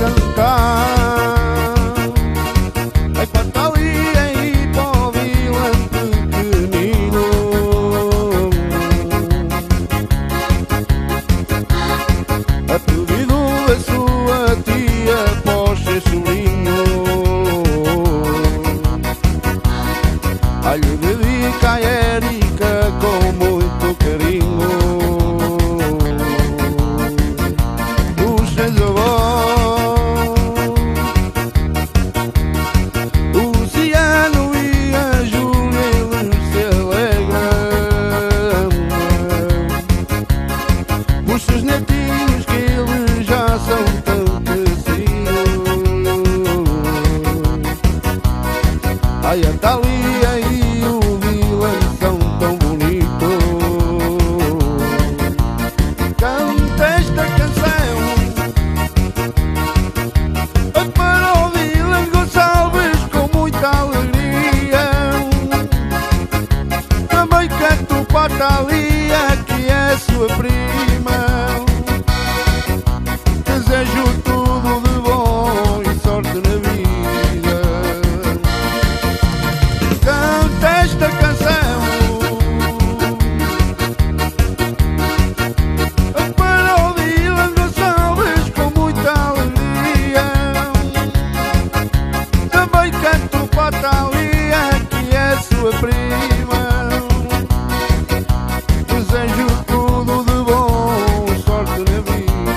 cantar. Ai, para Thalia e para o Dylan pequenino. A pedido da sua tia para o seu sobrinho. Ai, lhe dedica a Érica com muito carinho. Os seus avós, o Luciano e a Júlia, eles se alegram. Os seus netinhos que eles já são tão crescidos. Ai, a Thalia e o Dylan são tão bonitos. Canta esta canção para o Dylan Gonçalves com muita alegria. Também canto para a Thalia, que é sua prima. Desejo tudo de bom e sorte na vida. Canta esta canção para o Dylan Gonçalves com muita alegria. Também canto para a Thalia, que é sua prima. Desejo tudo de bom, sorte na vida.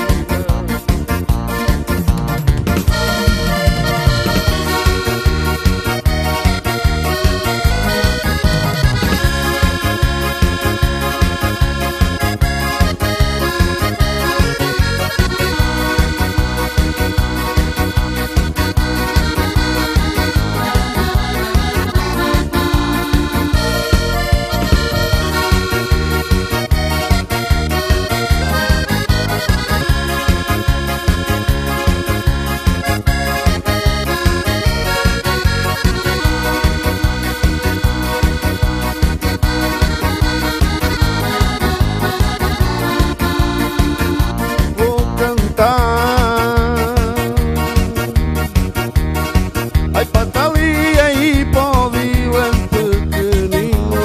Ai, para a Thalia e para o Dylan pequenino.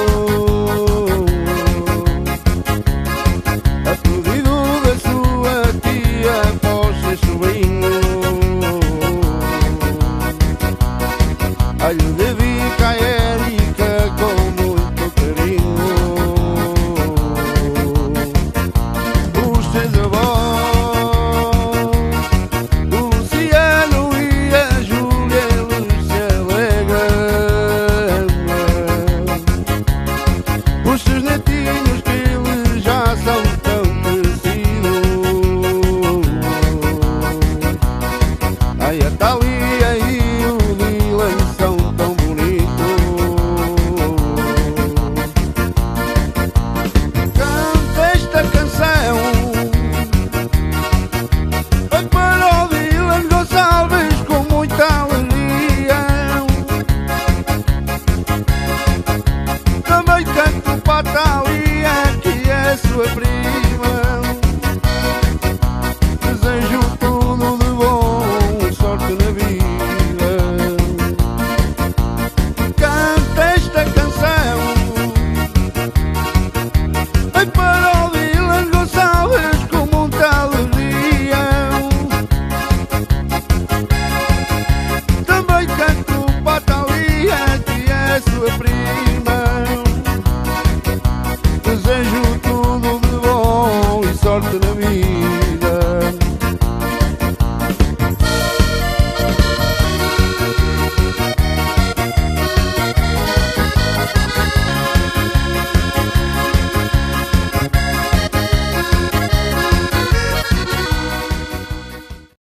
A pedido da sua tia para o seu sobrinho. Ai, lhe dedica a Érica com muito carinho. Os seus avós, o Luciano e a Júlia, eles se alegram. Os seus netinhos que eles já são tão crescidos. Ai, a Thalia